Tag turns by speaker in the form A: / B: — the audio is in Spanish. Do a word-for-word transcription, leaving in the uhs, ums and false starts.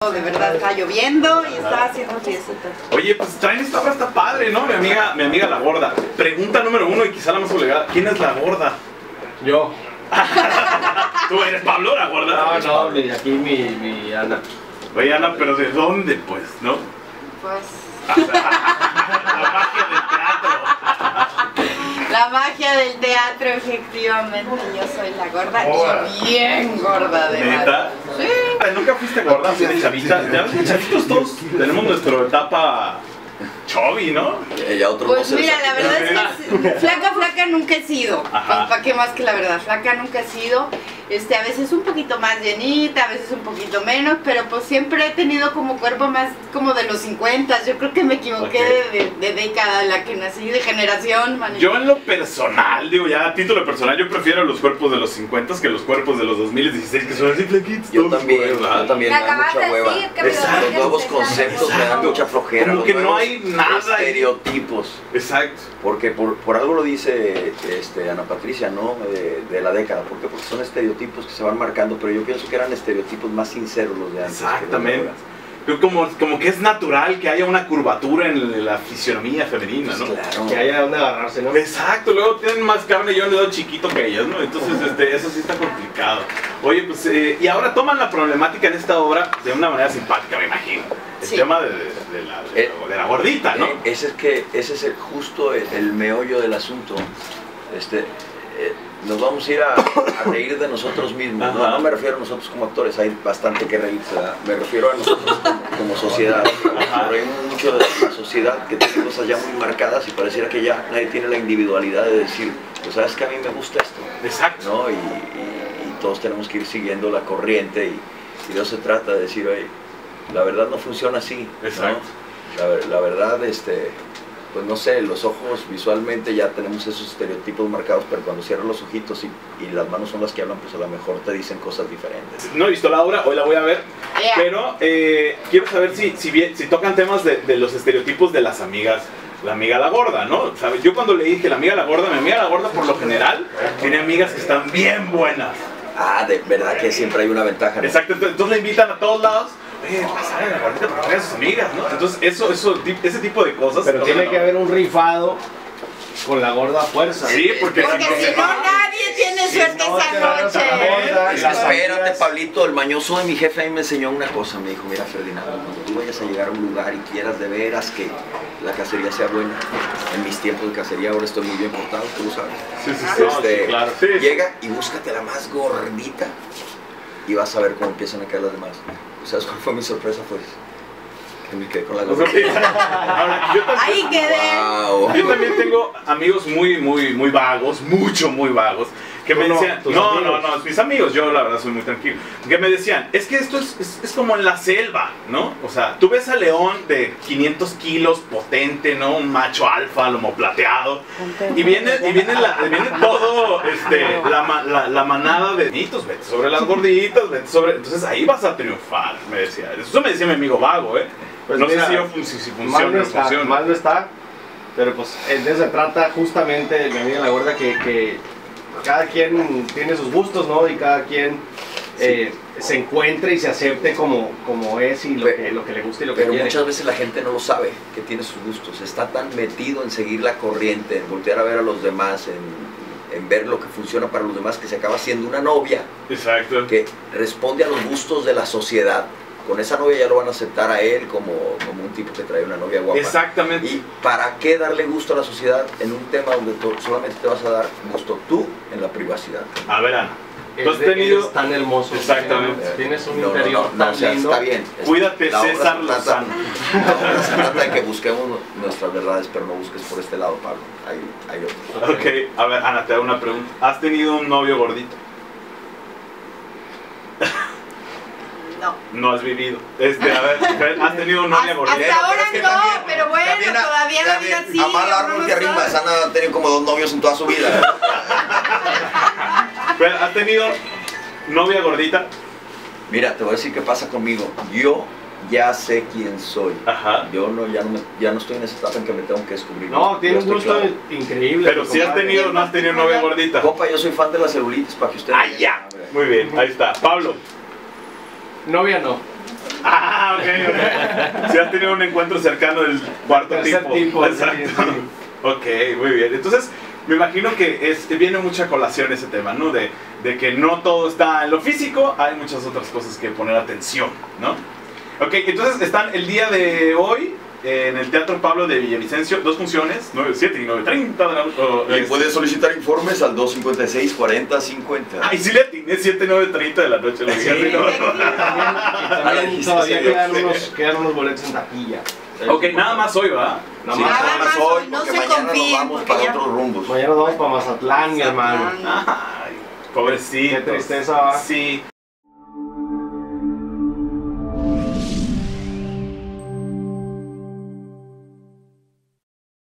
A: De verdad está lloviendo y está haciendo fiesta.
B: Oye, pues traen esta obra, está padre, ¿no? Mi amiga, mi amiga la gorda. Pregunta número uno y quizá la más obligada. ¿Quién es la gorda?
C: Yo.
B: ¿Tú eres Pablo, la gorda?
C: No, no, mi, aquí mi, mi Ana.
B: Oye, Ana, pero ¿de dónde, pues, no?
A: Pues...
B: La magia del teatro.
A: La magia del teatro, efectivamente. Yo soy la gorda y bien gorda de
B: ¿Neta?
A: Sí.
B: ¿Nunca fuiste gorda así de chavita? Ya ves que chavitos todos tenemos nuestra etapa chubby, ¿no?
D: Ya otros
A: Pues
D: no se
A: mira,
D: les
A: la verdad es que flaca, flaca nunca he sido. ¿Para qué más que la verdad? Flaca nunca he sido. Este, a veces un poquito más llenita, a veces un poquito menos, pero pues siempre he tenido como cuerpo más como de los cincuenta. Yo creo que me equivoqué
B: Okay.
A: de, de década en la que nací, de generación, manito.
B: Yo en lo personal, digo ya a título personal, yo prefiero los cuerpos de los cincuenta que los cuerpos de los dos mil dieciséis que son así flaquitos.
D: Yo
B: todos
D: también,
B: huevos,
D: yo también
E: Me
D: me da
E: acabas
D: mucha
E: de
D: hueva.
E: decir que me lo
D: Los
E: dejes
D: nuevos
E: pensando.
D: conceptos me dan
B: Exacto.
D: mucha flojera.
B: Como
D: los
B: que no
D: nuevos
B: hay nada ahí.
D: estereotipos.
B: Exacto.
D: Porque por, por algo lo dice este, Ana Patricia, ¿no? De, de la década. ¿Por qué? Porque son estereotipos que se van marcando, pero yo pienso que eran estereotipos más sinceros los de antes.
B: Exactamente. Yo como, como que es natural que haya una curvatura en la fisionomía femenina, ¿no?
D: Claro.
C: Que haya donde agarrarse, ¿no?
B: Exacto, luego tienen más carne y yo le doy chiquito que ellas, ¿no? Entonces este, eso sí está complicado. Oye, pues, eh, y ahora toman la problemática en esta obra de una manera simpática, me imagino. El
A: Sí.
B: tema de, de, de la, de,
D: Eh,
B: la, de la gordita, ¿no?
D: Eh, ese es que ese es el, justo el, el meollo del asunto. Este, eh, nos vamos a ir a, a reír de nosotros mismos. No, no me refiero a nosotros como actores, hay bastante que reírse, ¿verdad? Me refiero a nosotros como, como sociedad. Nos reímos mucho de la sociedad que tiene cosas ya muy marcadas y pareciera que ya nadie tiene la individualidad de decir, pues sabes que a mí me gusta esto,
B: Exacto.
D: ¿no? Y, y, y todos tenemos que ir siguiendo la corriente y, y de eso se trata, de decir, oye, la verdad no funciona así, ¿no?
B: Exacto.
D: La, la verdad, este, pues no sé, los ojos visualmente ya tenemos esos estereotipos marcados, pero cuando cierras los ojitos y, y las manos son las que hablan, pues a lo mejor te dicen cosas diferentes.
B: No he visto la obra, hoy la voy a ver,
A: Yeah.
B: pero eh, quiero saber si, si, bien, si tocan temas de, de los estereotipos de las amigas, la amiga la gorda, ¿no? ¿Sabes? Yo cuando le dije la amiga la gorda, mi amiga la gorda por lo general tiene amigas que están bien buenas.
D: Ah, de verdad que siempre hay una ventaja, ¿no?
B: Exacto, entonces, entonces la invitan a todos lados. Oye, pasar a la gordita para ver a sus amigas, ¿no? Entonces eso, eso, ese tipo de cosas.
C: Pero tiene
B: no.
C: que haber un rifado con la gorda a fuerza.
B: Sí, porque,
A: Porque si no, nadie tiene suerte
C: no,
A: esa
C: te van a
A: noche.
C: sacar gorda,
D: Es que
C: las
D: espérate,
C: amigas.
D: Pablito, el mañoso de mi jefe ahí me enseñó una cosa, me dijo, mira Ferdinando, cuando tú vayas a llegar a un lugar y quieras de veras que la cacería sea buena, en mis tiempos de cacería ahora estoy muy bien portado, tú lo sabes.
B: Sí, sí, sí,
D: Este,
B: sí, claro. Sí, sí.
D: llega y búscate la más gordita y vas a ver cómo empiezan a caer las demás. ¿Sabes cuál fue mi sorpresa? Pues que me quedé con la gordita.
B: Ahora, yo también,
A: Ahí quedé.
D: Wow.
B: yo también tengo amigos muy, muy, muy vagos, mucho, muy vagos, que me
C: ¿Tú no?
B: decían,
C: ¿Tus
B: no,
C: amigos?
B: no, no, mis amigos, yo la verdad soy muy tranquilo, que me decían, es que esto es, es, es como en la selva, ¿no? O sea, tú ves al león de quinientos kilos, potente, ¿no? Un macho alfa, lomo plateado, y viene, y viene, la, viene todo, este, la, ma- la, la manada de nitos, vete sobre las gorditas, vete sobre, entonces ahí vas a triunfar, me decía, eso me decía mi amigo vago, ¿eh?
C: Pues
B: no
C: mira,
B: sé si, yo fun- si, si
C: Mal
B: funciona
C: no
B: o no
C: está,
B: funciona.
C: mal no está, pero pues de eso se trata justamente, mi amiga la gorda, que, que cada quien tiene sus gustos, ¿no? Y cada quien eh, se encuentre y se acepte como, como es y lo
D: Pe-
C: que, lo que le gusta y lo que
D: Pero
C: quiere.
D: muchas veces la gente no lo sabe, que tiene sus gustos. Está tan metido en seguir la corriente, en voltear a ver a los demás, en, en ver lo que funciona para los demás, que se acaba siendo una novia
B: Exacto.
D: que responde a los gustos de la sociedad. Con esa novia ya lo van a aceptar a él como, como un tipo que trae una novia guapa.
B: Exactamente.
D: ¿Y para qué darle gusto a la sociedad en un tema donde tú solamente te vas a dar gusto tú en la privacidad?
B: A ver, Ana,
C: Es
B: tú has
C: de-
B: tenido...
C: eres tan hermoso.
B: Exactamente.
C: Tienes un
D: No, no,
C: interior
D: no, no,
C: tan
D: o sea,
C: lindo.
D: está bien.
B: Cuídate,
D: La obra
B: César
D: se trata-
B: Lozano.
D: La obra se trata de que busquemos nuestras verdades, pero no busques por este lado, Pablo. Hay, hay otro.
B: Ok, a ver, Ana, te hago una pregunta. ¿Has tenido un novio gordito?
A: No.
B: No has vivido. Este, a ver, ¿has tenido una novia gordita?
A: Hasta ahora no, pero bueno, todavía la vida sigue.
D: A mal árbol
A: uno
D: que
A: no
D: arriba,
A: sabe.
D: Sana ha tenido como dos novios en toda su vida.
B: Pero, ¿has tenido novia gordita?
D: Mira, te voy a decir qué pasa conmigo. Yo ya sé quién soy.
B: Ajá.
D: Yo no, ya, no me- ya no estoy en esa etapa en que me tengo que descubrir.
C: No,
D: Yo
C: tiene un
D: estoy
C: gusto
D: claro.
C: increíble.
B: Pero si has
C: compadre.
B: tenido, no has tenido novia gordita.
D: Copa, yo soy fan de la celulitis, para que usted...
B: ¡Ah, ya! Muy bien, ahí está. Pablo.
C: Novia no.
B: ¡Ah! ok. Si has tenido un encuentro cercano del cuarto
C: Tercer
B: tipo.
C: tipo,
B: Exacto.
C: sí, sí.
B: Ok, muy bien. Entonces, me imagino que es, viene mucha colación ese tema, ¿no? De, de que no todo está en lo físico, hay muchas otras cosas que poner atención, ¿no? Ok, entonces están el día de hoy en el Teatro Pablo de Villavicencio, dos funciones, nueve siete y nueve treinta de la noche.
D: Y puedes solicitar informes al dos cincuenta y seis, cuarenta, cincuenta.
B: Ay, sí le atiné, siete, nueve treinta de la noche. Lo
C: Sí,
B: dije,
C: y
B: ¿no?
C: también, y también todavía
D: Sí,
C: quedan
B: sí.
C: unos, quedan unos boletos en taquilla.
B: Ok, nada más hoy, ¿va?
C: Nada
D: Sí,
C: más.
A: Nada
D: nada más
A: más
D: hoy,
A: hoy, no
D: porque
A: se
D: mañana nos
A: confíen,
D: vamos
A: porque
D: para
A: ya-
D: otros rumbos.
C: Mañana vamos para Mazatlán, mi hermano.
B: Ay, pobrecito.
C: Qué tristeza, ¿va?
B: Sí.